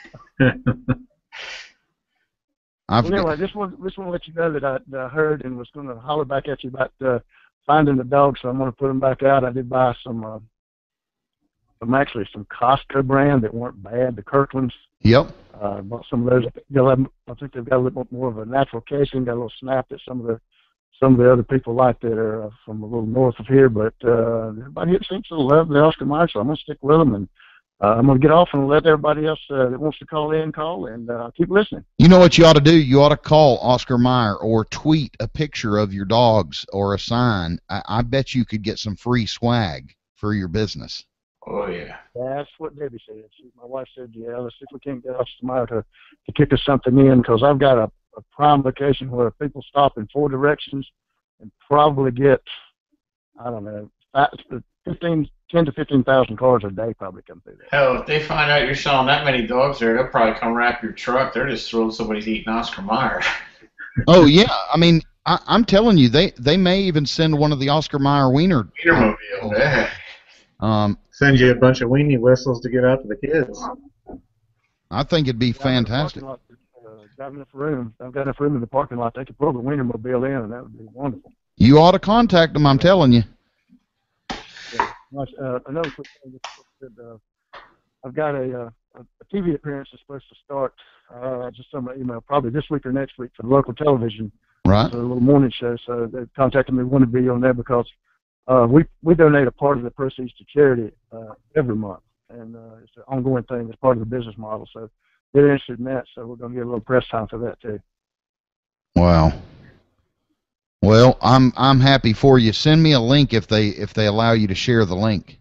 I've well, anyway, just want just want to let you know that I, that I heard and was going to holler back at you about uh, finding the dogs, so I'm going to put them back out. I did buy some, uh, some actually some Costco brand that weren't bad, the Kirklands. Yep. Uh, bought some of those. They'll have, I think they've got a little more of a natural casing, got a little snap that some of the some of the other people like that are uh, from a little north of here. But uh, everybody here seems to love the Oscar Mayer, so I'm going to stick with them. And Uh, I'm going to get off and let everybody else uh, that wants to call in call, and uh, keep listening. You know what you ought to do? You ought to call Oscar Mayer or tweet a picture of your dogs or a sign. I, I bet you could get some free swag for your business. Oh, yeah. That's what Debbie said. She, my wife said, yeah, let's see if we can't get Oscar Mayer to, to kick us something in, because I've got a, a prime location where people stop in four directions and probably get, I don't know, fifteen, ten to fifteen thousand cars a day probably come through there. Hell, if they find out you're selling that many dogs there, they'll probably come wrap your truck. They're just thrilled somebody's eating Oscar Mayer. Oh yeah, I mean, I, I'm telling you, they they may even send one of the Oscar Mayer wiener. Wienermobile, yeah. Um, send you a bunch of weenie whistles to get out to the kids. I think it'd be fantastic. Lot, uh, got enough room. I've got enough room in the parking lot. They could pull the Wienermobile in, and that would be wonderful. You ought to contact them. I'm telling you. Uh, another quick thing. Uh, I've got a, uh, a T V appearance that's supposed to start uh, just on my email, probably this week or next week for the local television. Right. It's a little morning show, so they contacted me, wanted to be on there because uh, we we donate a part of the proceeds to charity uh, every month, and uh, it's an ongoing thing. It's part of the business model, so they're interested in that. So we're going to get a little press time for that too. Wow. Well, I'm I'm happy for you. Send me a link if they if they allow you to share the link.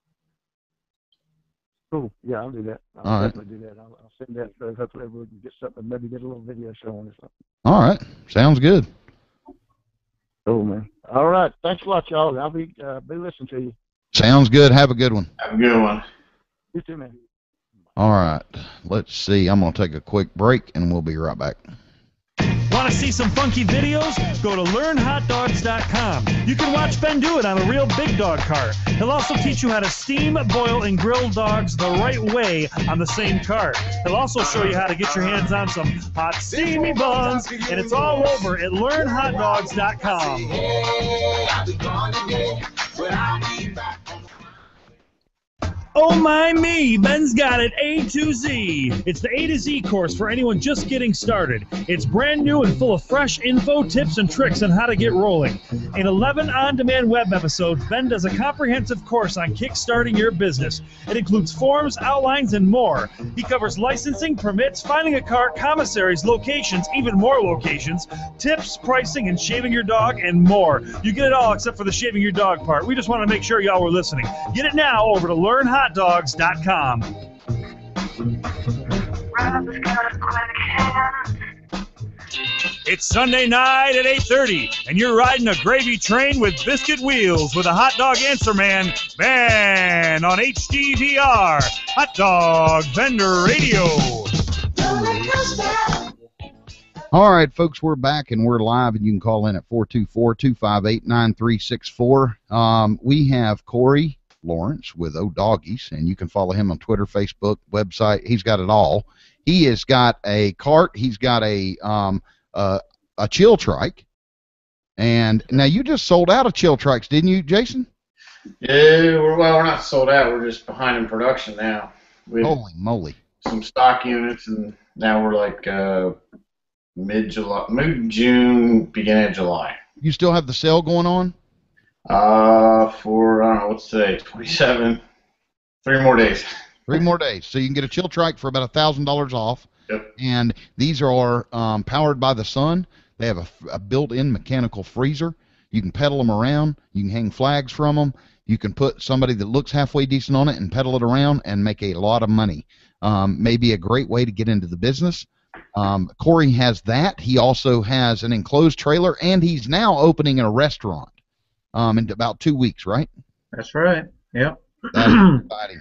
Cool. Yeah, I'll do that. I'll All definitely right. do that. I'll, I'll send that. So hopefully we can get something. Maybe get a little video show on or something. All right. Sounds good. Cool, man. All right. Thanks a lot, y'all. I'll be uh, be listening to you. Sounds good. Have a good one. Have a good one. You too, man. All right. Let's see. I'm going to take a quick break, and we'll be right back. Want Want to see some funky videos? Go to learn hot dogs dot com. You can watch Ben do it on a real big dog cart. He'll also teach you how to steam, boil, and grill dogs the right way on the same cart. He'll also show you how to get your hands on some hot, steamy buns, and it's all over at learn hot dogs dot com. Oh my me, Ben's got it A to Z. It's the A to Z course for anyone just getting started. It's brand new and full of fresh info, tips, and tricks on how to get rolling. In eleven on-demand web episodes, Ben does a comprehensive course on kickstarting your business. It includes forms, outlines, and more. He covers licensing, permits, finding a cart, commissaries, locations, even more locations, tips, pricing, and shaving your dog, and more. You get it all except for the shaving your dog part. We just want to make sure y'all were listening. Get it now over to learn hot dogs dot com. It's Sunday night at eight thirty, and you're riding a gravy train with biscuit wheels with a hot dog answer man, Ben, on H D V R, Hot Dog Vendor Radio. All right, folks, we're back, and we're live, and you can call in at four two four, two five eight, nine three six four. Um, we have Corey Lawrence with O'Doggies, and you can follow him on Twitter, Facebook, website. He's got it all. He has got a cart. He's got a um uh, a chill trike. And now you just sold out of chill trikes, didn't you, Jason? Yeah, we're, well, we're not sold out. We're just behind in production now. We Holy moly! Some stock units, and now we're like uh, mid July, mid June, beginning of July. You still have the sale going on? Uh, for, I don't know, what's today, twenty-seven, three more days. Three more days. So you can get a chill trike for about one thousand dollars off. Yep. And these are um, powered by the sun. They have a, a built-in mechanical freezer. You can pedal them around. You can hang flags from them. You can put somebody that looks halfway decent on it and pedal it around and make a lot of money. Um, maybe a great way to get into the business. Um, Corey has that. He also has an enclosed trailer, and he's now opening a restaurant. Um, in about two weeks, right? That's right. Yep. That's exciting.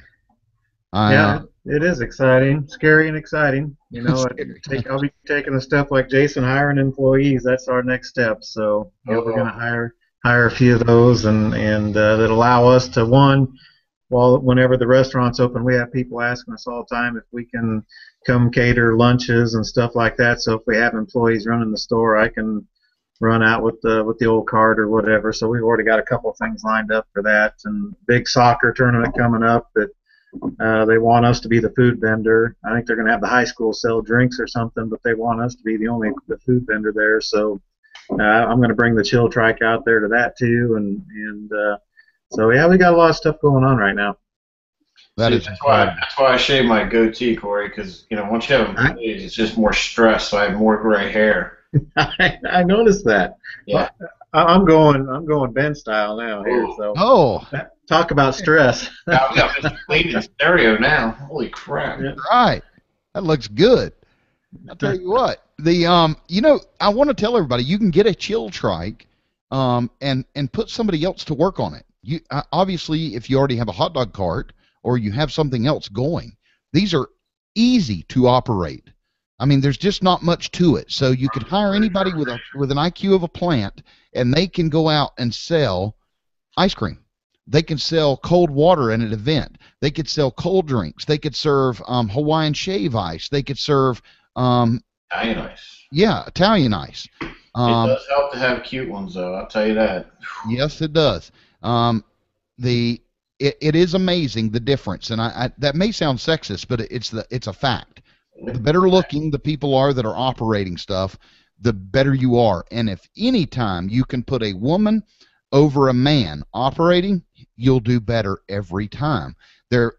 Uh, yeah, it is exciting, scary and exciting. You know, I take, I'll be taking a step like Jason, hiring employees. That's our next step. So yeah, we're going to hire hire a few of those, and and uh, that allow us to, one, while whenever the restaurant's open, we have people asking us all the time if we can come cater lunches and stuff like that. So if we have employees running the store, I can run out with the with the old cart or whatever. So we've already got a couple of things lined up for that, and big soccer tournament coming up that uh, they want us to be the food vendor. I think they're going to have the high school sell drinks or something, but they want us to be the only the food vendor there. So uh, I'm going to bring the chill trike out there to that too, and and uh, so yeah, we got a lot of stuff going on right now. That See, is that's why that's why I shave my goatee, Corey, because you know once you have employees, it's just more stress. So I have more gray hair. I, I noticed that. Yeah. I, I'm going. I'm going Ben style now here. So. Oh. Talk about stress. I've got Mister Clean in stereo now. Holy crap! Yeah. Right. That looks good. I'll tell you what. The um, you know, I want to tell everybody you can get a chill trike, um, and and put somebody else to work on it. You uh, obviously, if you already have a hot dog cart or you have something else going, these are easy to operate. I mean, there's just not much to it. So you could hire anybody with a with an I Q of a plant, and they can go out and sell ice cream. They can sell cold water at an event. They could sell cold drinks. They could serve um, Hawaiian shave ice. They could serve um, Italian ice. Yeah, Italian ice. Um, it does help to have cute ones, though. I'll tell you that. Yes, it does. Um, the it, it is amazing the difference, and I, I that may sound sexist, but it's the it's a fact. The better looking the people are that are operating stuff, the better you are. And if any time you can put a woman over a man operating, you'll do better every time. There,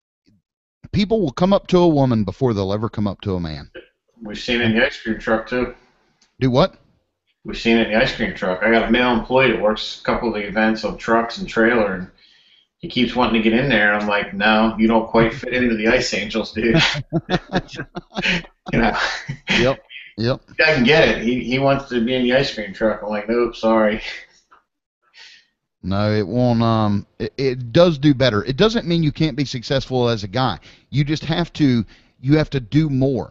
people will come up to a woman before they'll ever come up to a man. We've seen it in the ice cream truck, too. Do what? We've seen it in the ice cream truck. I got a male employee that works a couple of the events of trucks and trailer, and he keeps wanting to get in there. I'm like, no, you don't quite fit into the Ice Angels, dude. You know. Yep. Yep. I can get it. He he wants to be in the ice cream truck. I'm like, nope, sorry. No, it won't. Um, it, it does do better. It doesn't mean you can't be successful as a guy. You just have to. You have to do more.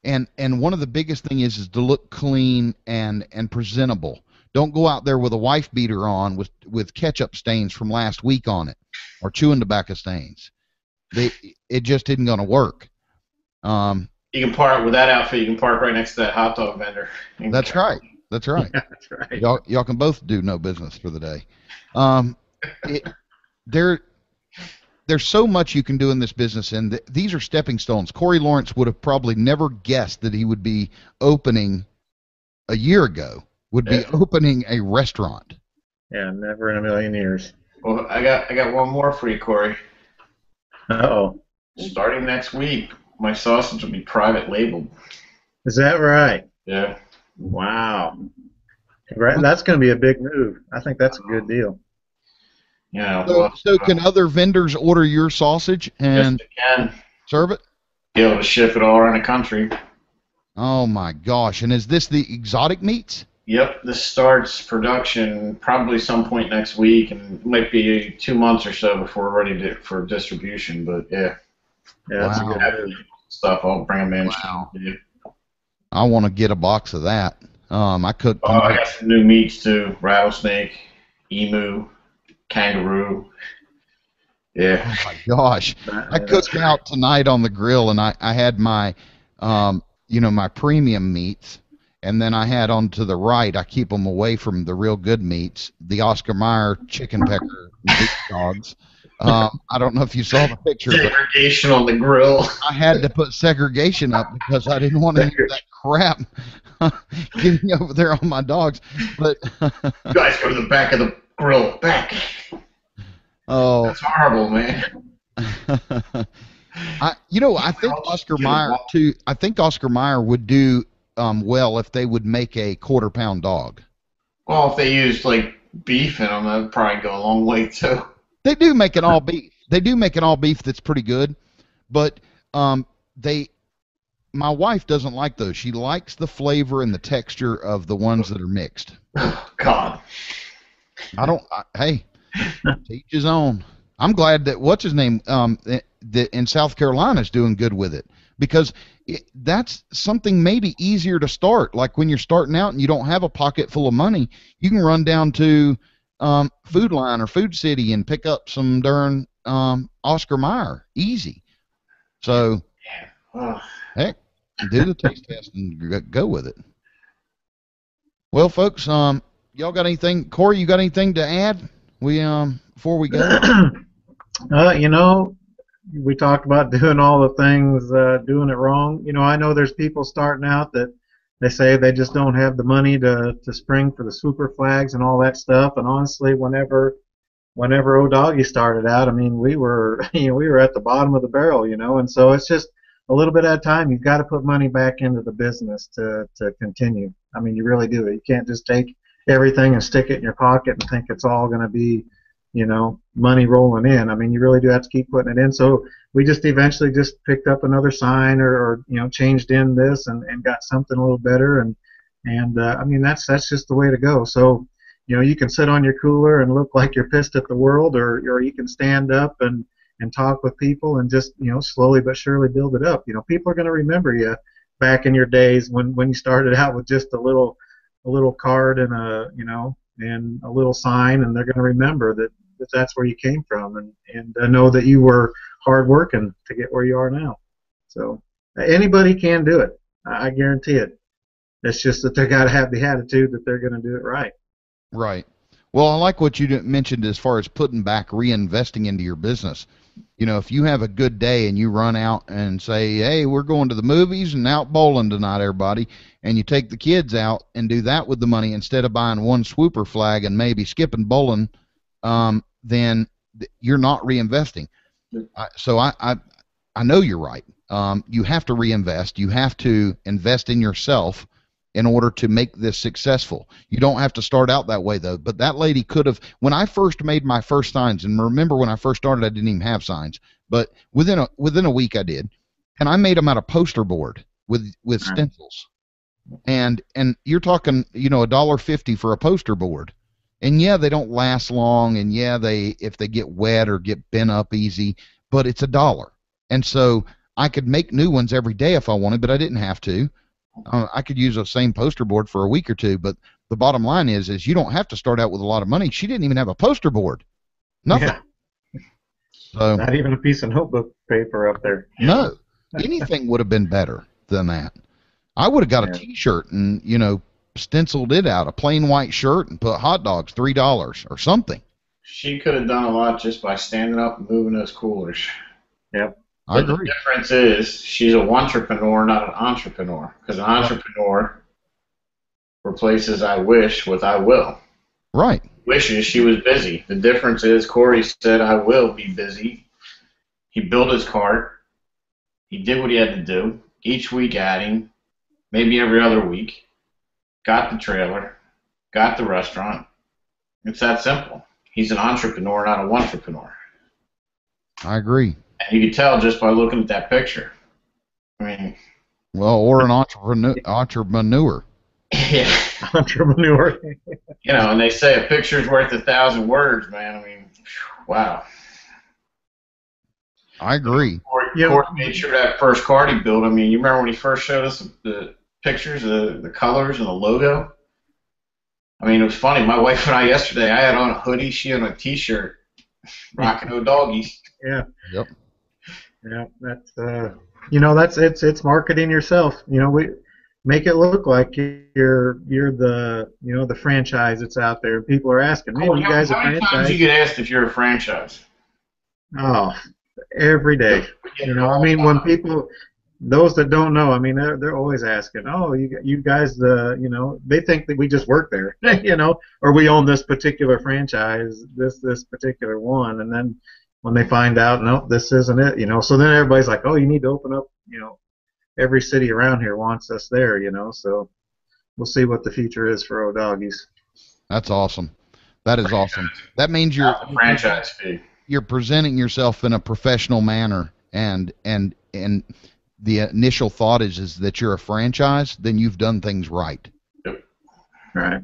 And and one of the biggest thing is is to look clean and and presentable. Don't go out there with a wife beater on with with ketchup stains from last week on it, or chewing tobacco stains. They, it just isn't going to work. Um, you can park with that outfit. You can park right next to that hot dog vendor. That's right. That's right. Yeah, that's right. Y'all, y'all can both do no business for the day. Um, it, there, there's so much you can do in this business, and th- these are stepping stones. Corey Lawrence would have probably never guessed that he would be opening a year ago, would be Yeah. opening a restaurant. Yeah, never in a million years. Well, I got I got one more for you, Corey. Uh-oh. Starting next week, my sausage will be private labeled. Is that right? Yeah. Wow. Congra- That's going to be a big move. I think that's a good deal. Yeah. So, well, so can other vendors order your sausage and yes, they can serve it? be able to ship it all around the country. Oh my gosh! And is this the exotic meats? Yep, this starts production probably some point next week, and it might be two months or so before we're ready to, for distribution. But yeah, Yeah, that's Wow. a good move. stuff I'll bring them in. Wow. Yeah. I want to get a box of that. Um, I cooked. Oh, I got some new meats too: rattlesnake, emu, kangaroo. Yeah. Oh my gosh! I That- cooked out tonight on the grill, and I, I had my, um, you know, my premium meats, and then I had on to the right. I keep them away from the real good meats, the Oscar Mayer chicken pecker meat dogs. Um, I don't know if you saw the picture, but Segregation on the grill. I had to put segregation up because I didn't want any of that crap getting over there on my dogs. But You guys go to the back of the grill. Back. oh. That's horrible, man. I, you know, I think I'll just Oscar get a Mayer ball. too. I think Oscar Mayer would do um, well if they would make a quarter pound dog. Well, if they used like beef in them, that'd probably go a long way too. They do make an all beef. They do make an all beef that's pretty good, but um, they. My wife doesn't like those. She likes the flavor and the texture of the ones that are mixed. Oh, God. I don't. I, hey, to each his own. I'm glad that what's his name um that in South Carolina is doing good with it, because it, that's something maybe easier to start. Like when you're starting out and you don't have a pocket full of money, you can run down to um, Food Line or Food City and pick up some darn um, Oscar Mayer, easy. So Oh, heck, do the taste test and g- go with it. Well, folks, um, y'all got anything? Corey, you got anything to add? We um before we go. Uh, you know, we talked about doing all the things, uh, doing it wrong. You know, I know there's people starting out that they say they just don't have the money to, to spring for the swooper flags and all that stuff. And honestly, whenever whenever O'Doggy started out, I mean, we were you know, we were at the bottom of the barrel, you know. And so it's just a little bit at a time. You've got to put money back into the business to to continue. I mean, you really do. You can't just take everything and stick it in your pocket and think it's all going to be, you know, money rolling in. I mean, you really do have to keep putting it in. So we just eventually just picked up another sign or, or you know, changed in this and, and got something a little better. And, and uh, I mean, that's that's just the way to go. So, you know, you can sit on your cooler and look like you're pissed at the world, or, or you can stand up and, and talk with people and just, you know, slowly but surely build it up. You know, people are going to remember you back in your days when, when you started out with just a little a little card and a, you know, and a little sign, and they're going to remember that, that that's where you came from, and, and uh, know that you were hard working to get where you are now. So uh, anybody can do it. I, I guarantee it. It's just that they got to have the attitude that they're going to do it right. Right. Well, I like what you d- mentioned as far as putting back, reinvesting into your business. You know, if you have a good day and you run out and say, hey, we're going to the movies and out bowling tonight, everybody, and you take the kids out and do that with the money instead of buying one swooper flag and maybe skipping bowling, um, then th- you're not reinvesting. I, so I, I, I know you're right. Um, you have to reinvest. You have to invest in yourself in order to make this successful. You don't have to start out that way, though. But that lady could have, when I first made my first signs, and remember when I first started, I didn't even have signs, but within a within a week I did, and I made them out of poster board with with stencils, and and you're talking, you know, a dollar fifty for a poster board, and yeah, they don't last long, and yeah, they if they get wet or get bent up easy, but it's a dollar, and so I could make new ones every day if I wanted, but I didn't have to. Uh, I could use the same poster board for a week or two, but the bottom line is, is you don't have to start out with a lot of money. She didn't even have a poster board. Nothing. Yeah. So, not even a piece of notebook paper up there. No. Anything would have been better than that. I would have got Yeah. a T-shirt and, you know, stenciled it out, a plain white shirt, and put hot dogs, three dollars or something. She could have done a lot just by standing up and moving those coolers. Yep. I But the agree. difference is she's a wantrepreneur, not an entrepreneur. Because an entrepreneur replaces I wish with I will. Right. Wishes she was busy. The difference is Corey said I will be busy. He built his cart. He did what he had to do. Each week adding, maybe every other week. Got the trailer. Got the restaurant. It's that simple. He's an entrepreneur, not a wantrepreneur. I agree. And you can tell just by looking at that picture. I mean, Well, or an entrepreneur. entrepreneur. yeah. Entrepreneur. You know, and they say a picture's worth a thousand words, man. I mean, wow. I agree. Corey, Yeah. Corey made sure that first card he built. I mean, you remember when he first showed us the, the pictures, the, the colors, and the logo? I mean, it was funny. My wife and I yesterday, I had on a hoodie, she had on a T-shirt, rocking no doggies. Yeah. Yep. Yeah, that's uh, you know, that's it's it's marketing yourself. You know, we make it look like you're you're the you know the franchise that's out there. People are asking, man, Corey, you guys how a many times franchise? you get asked if you're a franchise? Oh, every day. You know, I mean, when people, those that don't know, I mean, they're they're always asking, oh, you you guys, the you know, they think that we just work there, you know, or we own this particular franchise, this this particular one, and then when they find out, no, this isn't it, you know, so then everybody's like, oh, you need to open up, you know, every city around here wants us there, you know, so we'll see what the future is for O'Doggies. That's awesome. That is awesome. That means you're Not the franchise fee. you're presenting yourself in a professional manner, and and and the initial thought is is that you're a franchise, then you've done things right. Right.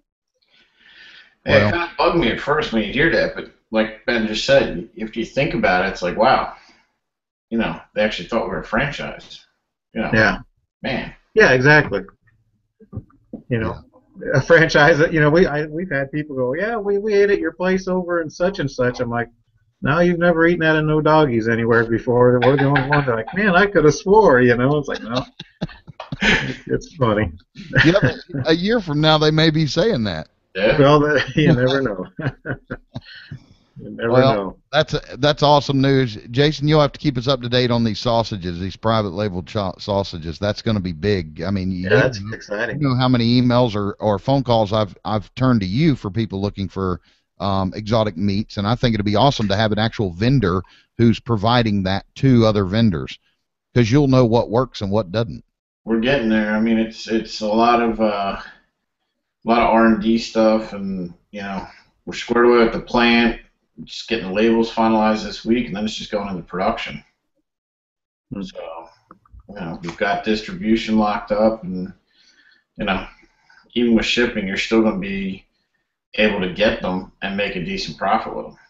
Yeah, Well- it kind of bugged me at first when you hear that, but like Ben just said, if you think about it, it's like, wow, you know, they actually thought we were a franchise. You know, Yeah. man. Yeah, exactly. You know, a franchise that, you know, we I, we've had people go, yeah, we, we ate at your place over in such and such. I'm like, no, you've never eaten at a No Doggies anywhere before. We're the only ones. They're like, man, I could have swore, you know. It's like, no, it's funny. Yeah, but a year from now they may be saying that. Yeah. Well, that, you never know. You never Well, know. That's that's awesome news, Jason. You'll have to keep us up to date on these sausages, these private label cho- sausages. That's going to be big. I mean, you, Yeah, that's you exciting. know how many emails or, or phone calls I've I've turned to you for people looking for um, exotic meats, and I think it'd be awesome to have an actual vendor who's providing that to other vendors, because you'll know what works and what doesn't. We're getting there. I mean, it's it's a lot of uh, a lot of R and D stuff, and you know, we're squared away with the plant. Just getting the labels finalized this week, and then it's just going into production. Hmm. So, you know, we've got distribution locked up, and you know, even with shipping, you're still going to be able to get them and make a decent profit with them.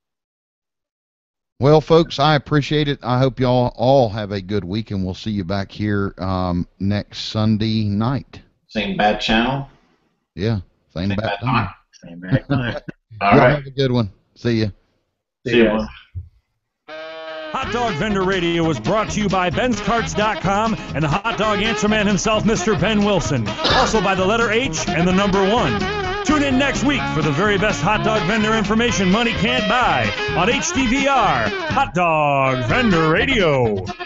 Well, folks, I appreciate it. I hope y'all all have a good week, and we'll see you back here um, next Sunday night. Same bad channel. Yeah, same Same bad bad time. time. Same back time. All Y'all right. have a good one. See ya. See you. guys. Hot Dog Vendor Radio was brought to you by Ben's Carts dot com and the hot dog answer man himself, Mister Ben Wilson. Also by the letter H and the number one. Tune in next week for the very best hot dog vendor information money can't buy on H D V R, Hot Dog Vendor Radio.